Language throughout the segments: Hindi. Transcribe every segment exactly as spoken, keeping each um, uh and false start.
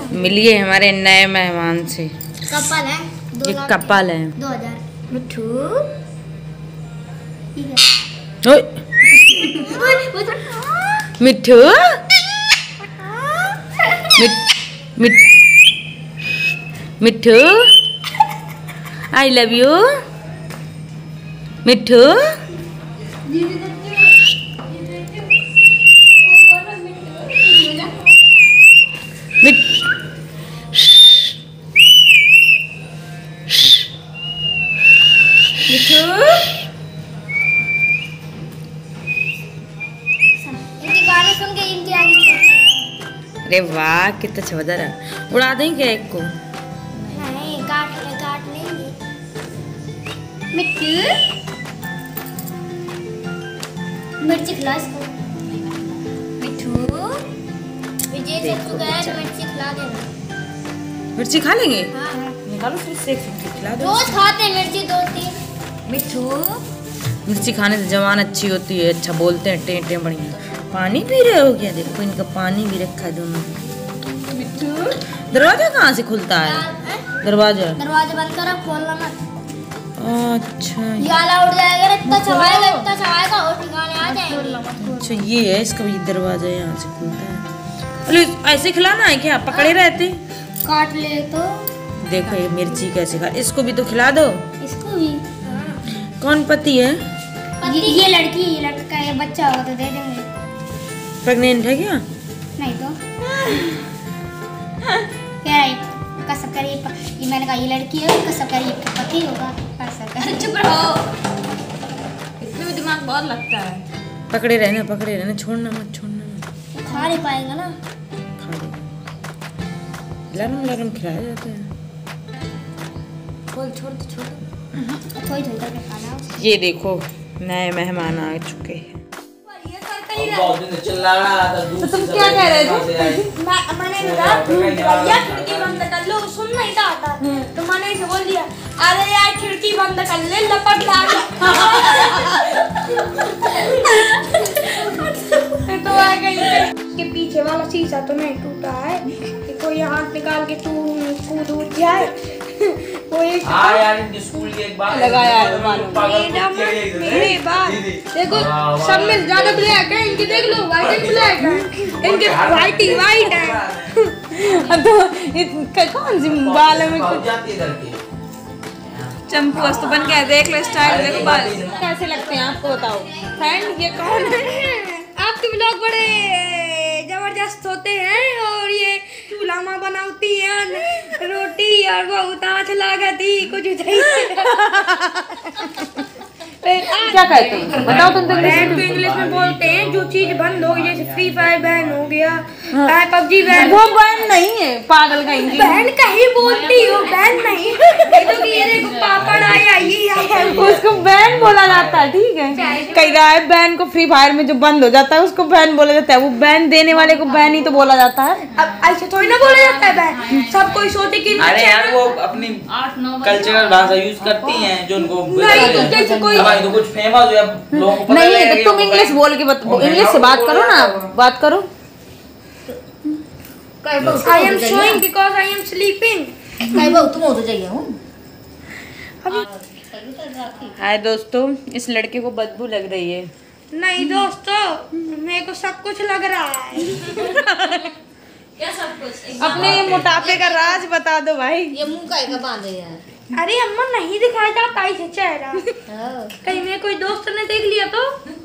मिलिए हमारे नए मेहमान से। कपल है, ये कपल है। दो हजार मिठू मिठू मिठू आई लव यू मिठू। इनके गाने सुन के इनकी आगे। अरे वाह कितना चमकदार है। उड़ा दें क्या एक को? नहीं काट ले काट लेंगे। मिट्टू मिर्ची खिला इसको। मिट्टू विजय से तू गया तो मिर्ची खिला देना। मिर्ची खा लेंगे? हाँ निकालो फिर से खिला दो। रोज खाते हैं मिर्ची दो तीन। मिट्टू मिर्ची खाने से जवान अच्छी होती है। अच्छा बोलते हैं टेंटे बढ़िया। पानी पी रहे हो क्या? देखो इनका पानी भी रखा है दोनों। दरवाजा कहाँ से खुलता है? दरवाजा दरवाजा बंद करो, खोलना मत। अच्छा याला उड़ जाएगा, इतना चबाएगा इतना चबाएगा और ठिकाने आ जाएंगे। अच्छा ये है इसका भी दरवाजा यहाँ से खुलता है। अरे ऐसे खिलाना है क्या? पकड़े रहते काट ले तो। देखो ये मिर्ची कैसे खा। इसको भी तो खिला दो। इसको भी। कौन पति है? ये, ये लड़की ये लड़का ये बच्चा होगा तो दे देंगे। प्रेग्नेंट है क्या? नहीं तो क्या है कसम कर। ये मैंने कहा ये लड़की है, कसम कर ये पति होगा। कसम कर। चुप रहो, इसमें भी दिमाग बहुत लगता है। पकड़े रहना पकड़े रहना, छोड़ना मत छोड़ना मत। खा नहीं पाएगा ना। खा ले लरम लरम खिलाया जाता है। बोल छोड़ दो छोड़ दो। थोड़ी थोड़ी करके खाना। ये देखो नए मेहमान आ चुके हैं। चिल्ला रहा था। तो तुम क्या कह रहे थे? मैंने कहा भैया खिड़की बंद कर लो, सुन नहीं आता तो मैंने इसे बोल दिया अरे यार खिड़की बंद कर ले, लपट डाल। तो आ गई के पीछे वाला शीशा तो नहीं टूटा है कि कोई हाथ निकाल के तू कूद उठ जाए। वो एक हाँ यार इनके स्कूल की एक बात लगाया है मालूम। मैडम मेरी बात देखो, सब में ज्यादा ब्लैक है, इनके देख लो व्हाइट एंड ब्लैक है, इनके व्हाइट ही व्हाइट है। तो कौन सी बाल में जाती है लड़की चंपू अस्त बन गया। देख लो स्टाइल, देखो बाल कैसे लगते हैं आपको बताओ। फ्रेंड ये कौन है? आपके ब्लॉग बड़े जबरदस्त होते हैं और ये चूल्हा माँ बनाती है रोटी और बहुत अच्छा लागती कुछ क्या कहते हैं बताओ तुम तो। बैन को इंग्लिश में बोलते हैं जो चीज बंद हो गई, जैसे फ्री फायर बैन हो गया, पबजी बैन। वो बैन नहीं है पागल का इंग्लिश। बैन कहीं बोलती हो, बैन नहीं। ये तो ये देखो पापड़ आया ये उसको बैन बोला जाता है, ठीक है। कई रहा है बैन को फ्री फायर में जो बंद हो जाता है उसको बैन बोला जाता है। वो बैन देने वाले को बैन ही तो बोला जाता है। अब ऐसे थोड़ी ना बोला जाता है बैन। सब कोई सोचे कि अरे यार वो अपनी कल्चरल भाषा यूज करती हैं जो उनको जैसे कोई तो कुछ फेमस हो या लोगों को पता नहीं लगेगा तो तुम कि इंग्लिश बोल के इंग्लिश से बात करो ना, बात करो। I am showing because I am sleeping. तुम हो तो जाइए हूँ। हाय दोस्तों, इस लड़के को बदबू लग रही है। नहीं दोस्तों, मेरे को सब कुछ लग रहा है। क्या सब कुछ? अपने ये मोटापे का राज बता दो भाई। ये मुंह का बांधे यार। अरे अम्मा नहीं दिखाया जाता इसे चेहरा। कहीं मेरे कोई दोस्त ने देख लिया तो।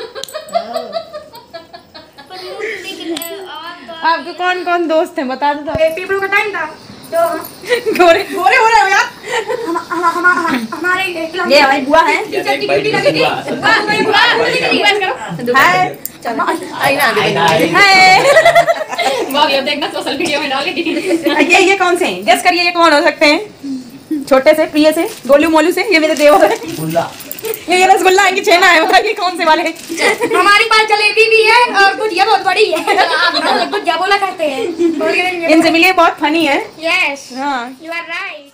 आपके कौन कौन दोस्त हैं बता दो। पेपर का टाइम था तो गोरे गोरे हो रहे हो यार। हम हम हम हमारे क्लास ये हमारी बुआ है। टीचर की ड्यूटी लगी थी। बुआ हमारी बुआ रिक्वेस्ट करो। हाय आई ना हाय वो ये देखना सोशल मीडिया में डाल के। ये ये कौन से हैं? गेस करिए ये कौन हो सकते हैं? छोटे से प्रिय से गोलू मोलू से। ये मेरे देवर है। ये ये रसगुल्ला है कि छेना है? बताइए कौन से वाले हैं? हमारे पास जलेबी भी है और गुजिया बहुत बड़ी है। गुजिया बोला करते हैं। इनसे मिलिए, बहुत फनी है। यस हाँ यू आर राइट।